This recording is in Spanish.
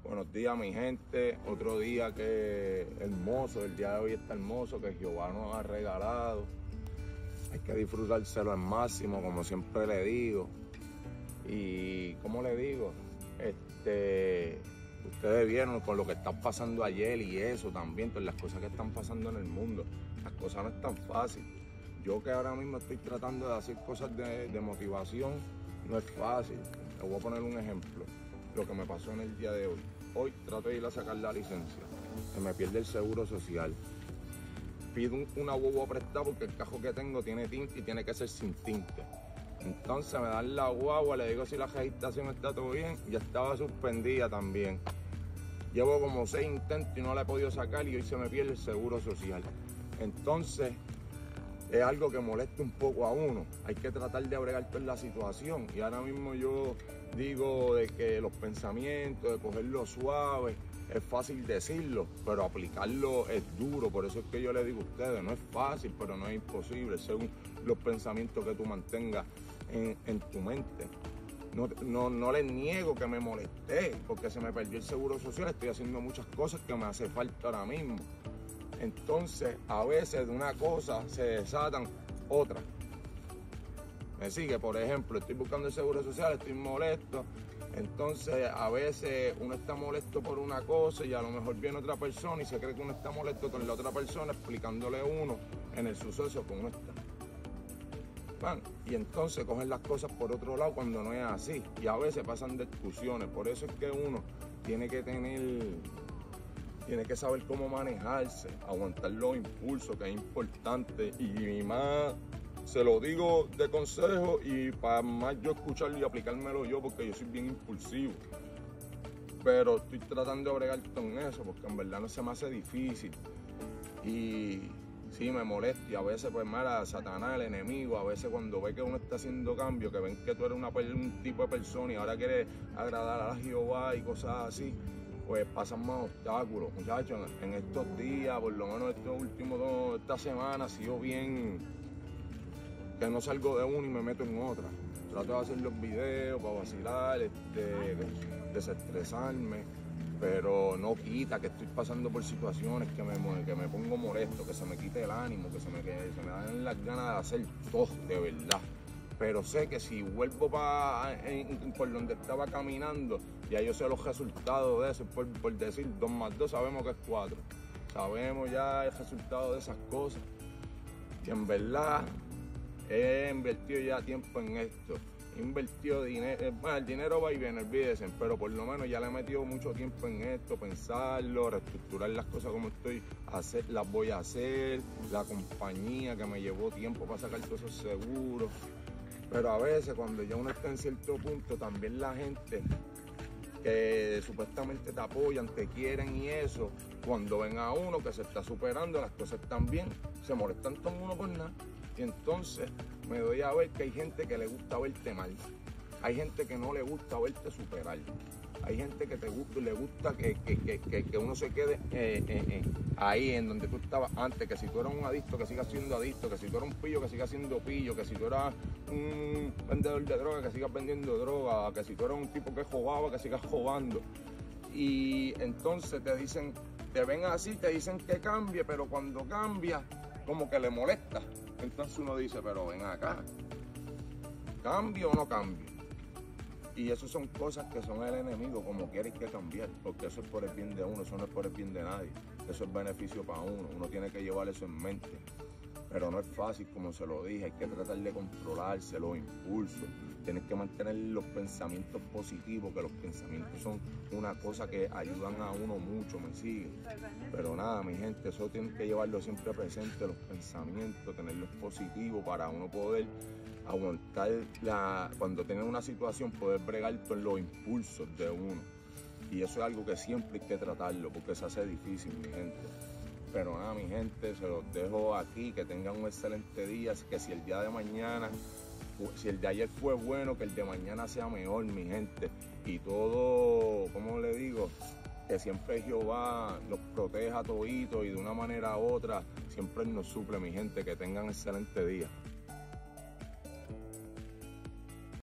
Buenos días, mi gente. Otro día que hermoso, el día de hoy está hermoso, que Jehová nos ha regalado. Hay que disfrutárselo al máximo, como siempre le digo. Y, ¿cómo le digo? Ustedes vieron con lo que está pasando ayer y eso también, con las cosas que están pasando en el mundo. Las cosas no están fáciles. Yo que ahora mismo estoy tratando de hacer cosas de motivación, no es fácil. Les voy a poner un ejemplo, lo que me pasó en el día de hoy. Hoy trato de ir a sacar la licencia, se me pierde el seguro social. Pido una guagua prestada porque el cajón que tengo tiene tinte y tiene que ser sin tinte. Entonces me dan la guagua, le digo si la registración está todo bien, ya estaba suspendida también. Llevo como 6 intentos y no la he podido sacar y hoy se me pierde el seguro social. Entonces es algo que molesta un poco a uno. Hay que tratar de bregar toda la situación. Y ahora mismo yo digo de que los pensamientos, de cogerlo suave, es fácil decirlo, pero aplicarlo es duro. Por eso es que yo le digo a ustedes, no es fácil, pero no es imposible, según los pensamientos que tú mantengas en tu mente. No les niego que me molesté, porque se me perdió el seguro social. Estoy haciendo muchas cosas que me hace falta ahora mismo. Entonces, a veces de una cosa se desatan otras. ¿Me sigue? Por ejemplo, estoy buscando el seguro social, estoy molesto. Entonces, a veces uno está molesto por una cosa y a lo mejor viene otra persona y se cree que uno está molesto con la otra persona explicándole a uno en el suceso que uno está. Y entonces cogen las cosas por otro lado cuando no es así. Y a veces pasan discusiones. Por eso es que uno tiene que saber cómo manejarse, aguantar los impulsos, que es importante. Y más, se lo digo de consejo y para más yo escucharlo y aplicármelo yo, porque yo soy bien impulsivo. Pero estoy tratando de bregar con eso, porque en verdad no se me hace difícil. Y sí, me molesta y a veces pues mira, Satanás, el enemigo, a veces cuando ve que uno está haciendo cambios, que ven que tú eres un tipo de persona y ahora quieres agradar a Jehová y cosas así, pues pasan más obstáculos. Muchachos, en estos días, por lo menos esta semana, ha sido bien que no salgo de una y me meto en otra. Trato de hacer los videos para vacilar, desestresarme, pero no quita que estoy pasando por situaciones que me pongo molesto, que se me quite el ánimo, que se me dan las ganas de hacer todo, de verdad. Pero sé que si vuelvo por donde estaba caminando, ya yo sé los resultados de eso, por decir 2 más 2 sabemos que es 4. Sabemos ya el resultado de esas cosas. Y en verdad he invertido ya tiempo en esto. He invertido dinero, bueno, el dinero va y viene, olvídense, pero por lo menos ya le he metido mucho tiempo en esto, pensarlo, reestructurar las cosas como las voy a hacer, la compañía que me llevó tiempo para sacar todos esos seguros. Pero a veces cuando ya uno está en cierto punto, también la gente que supuestamente te apoyan, te quieren y eso, cuando ven a uno que se está superando, las cosas están bien, se molestan con uno por nada. Y entonces me doy a ver que hay gente que le gusta verte mal. Hay gente que no le gusta verte superar. Hay gente que le gusta que uno se quede ahí en donde tú estabas antes, que si tú eras un adicto, que sigas siendo adicto, que si tú eras un pillo, que sigas siendo pillo, que si tú eras un vendedor de droga, que sigas vendiendo droga, que si tú eras un tipo que robaba, que sigas robando. Y entonces te ven así, te dicen que cambie, pero cuando cambia, como que le molesta. Entonces uno dice, pero ven acá, ¿cambio o no cambio? Y eso son cosas que son el enemigo, como quieres que cambiar, porque eso es por el bien de uno, eso no es por el bien de nadie. Eso es beneficio para uno tiene que llevar eso en mente. Pero no es fácil, como se lo dije, hay que tratar de controlarse los impulsos. Tienes que mantener los pensamientos positivos, que los pensamientos son una cosa que ayudan a uno mucho, ¿me siguen? Pero nada, mi gente, eso tienes que llevarlo siempre presente, los pensamientos, tenerlos positivos para uno poder aguantar cuando tenga una situación, poder bregar con los impulsos de uno. Y eso es algo que siempre hay que tratarlo, porque se hace difícil, mi gente. Pero nada, mi gente, se los dejo aquí, que tengan un excelente día, que si el día de mañana, si el de ayer fue bueno, que el de mañana sea mejor, mi gente. Y todo, como le digo, que siempre Jehová nos proteja todito y de una manera u otra, siempre nos suple, mi gente, que tengan excelente día.